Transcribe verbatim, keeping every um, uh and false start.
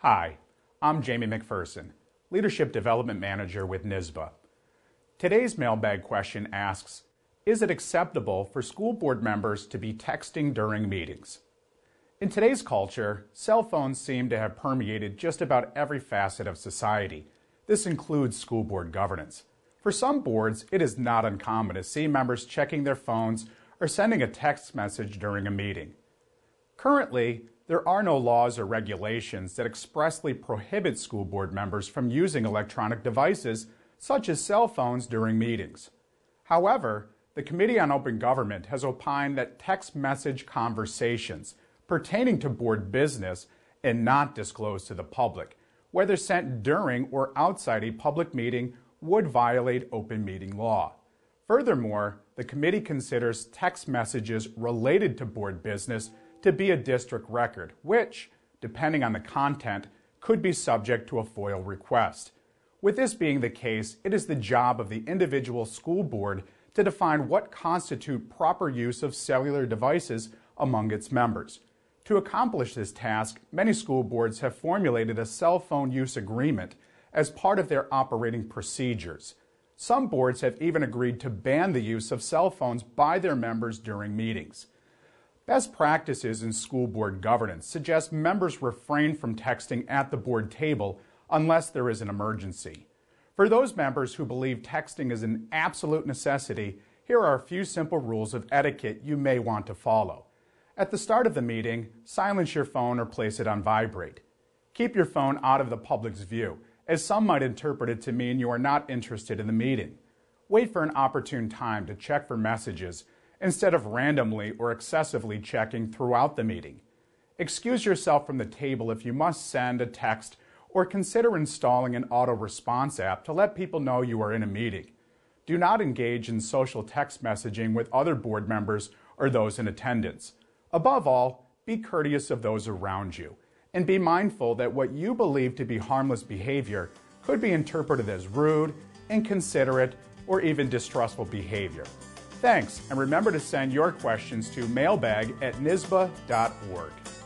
Hi, I'm Jamie McPherson, Leadership Development Manager with N S B A. Today's mailbag question asks, is it acceptable for school board members to be texting during meetings? In today's culture, cell phones seem to have permeated just about every facet of society. This includes school board governance. For some boards, it is not uncommon to see members checking their phones or sending a text message during a meeting. Currently, there are no laws or regulations that expressly prohibit school board members from using electronic devices such as cell phones during meetings. However, the Committee on Open Government has opined that text message conversations pertaining to board business and not disclosed to the public, whether sent during or outside a public meeting, would violate open meeting law. Furthermore, the committee considers text messages related to board business to be a district record, which, depending on the content, could be subject to a FOIL request. With this being the case, it is the job of the individual school board to define what constitute proper use of cellular devices among its members. To accomplish this task, many school boards have formulated a cell phone use agreement as part of their operating procedures. Some boards have even agreed to ban the use of cell phones by their members during meetings. Best practices in school board governance suggest members refrain from texting at the board table unless there is an emergency. For those members who believe texting is an absolute necessity, here are a few simple rules of etiquette you may want to follow. At the start of the meeting, silence your phone or place it on vibrate. Keep your phone out of the public's view, as some might interpret it to mean you are not interested in the meeting. Wait for an opportune time to check for messages instead of randomly or excessively checking throughout the meeting. Excuse yourself from the table if you must send a text, or consider installing an auto response app to let people know you are in a meeting. Do not engage in social text messaging with other board members or those in attendance. Above all, be courteous of those around you, and be mindful that what you believe to be harmless behavior could be interpreted as rude, inconsiderate, or even distrustful behavior. Thanks, and remember to send your questions to mailbag at N S B A dot org.